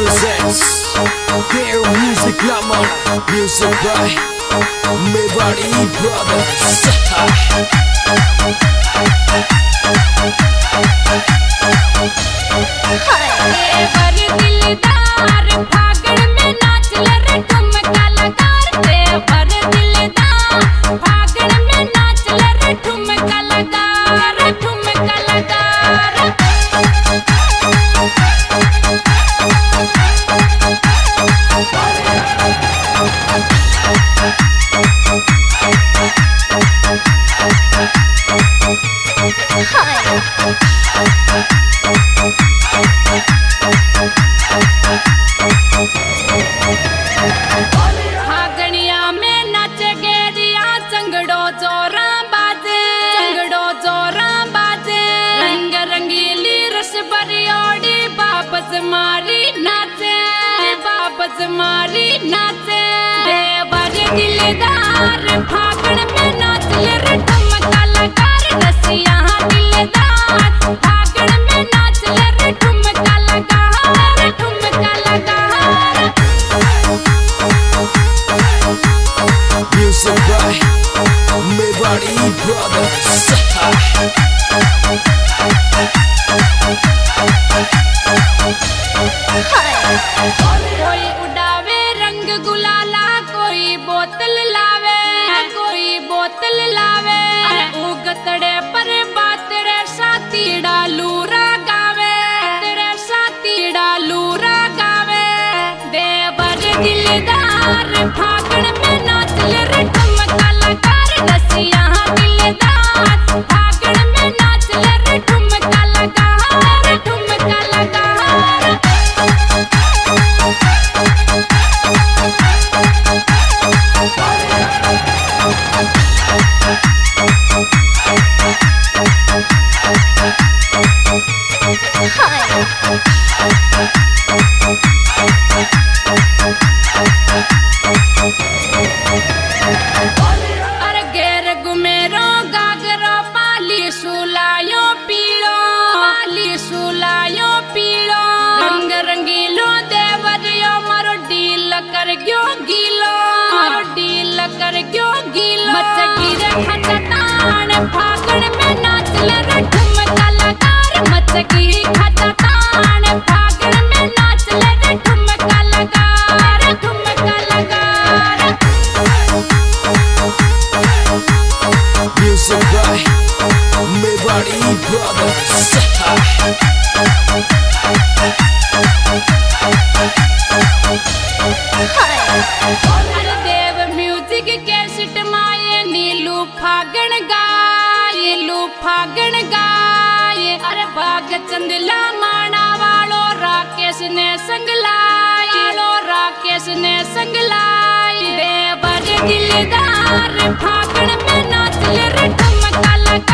presents their music Lama, music by Mewari Brothers. मारी नाचे देवर दिलदार फागण में नाचले रे ठुमका लगा रे रसिया दिलदार फागण में नाचले रे ठुमका लगा रे ठुमका लगा Music by Mewari Brothers. कोई उड़ावे रंग गुलाला कोई बोतल लावे उगतड़े पर बातड़े साथी डालूरा गावे तेरे साथी डालूरा गावे देवर दिलदार फागण में नाचले रे ठुमका लगा रे रसिया दिलदार फागण में नाचले रे ठुमका लगा रे ठुमका लगा अरे घेर गुमेरो गागरो पाली सुलायो पीलो रंग रंगीलो देवरियो मारो डील कर गयो गीलो मच गिरे खचतान फागण में नाचले रे ठुमका लगा रे मच गिरी खचतान फागण में नाचले रे ठुमका लगा रे ठुमका लगा Music by Mewari Brothers. अरे देव म्यूजिक कैसेट माये नीलू फागण गाये अरे भाग चंदला माना वालो राकेश ने संगलाई देवर दिलदार फागण में नाचले रे ठुमका लगा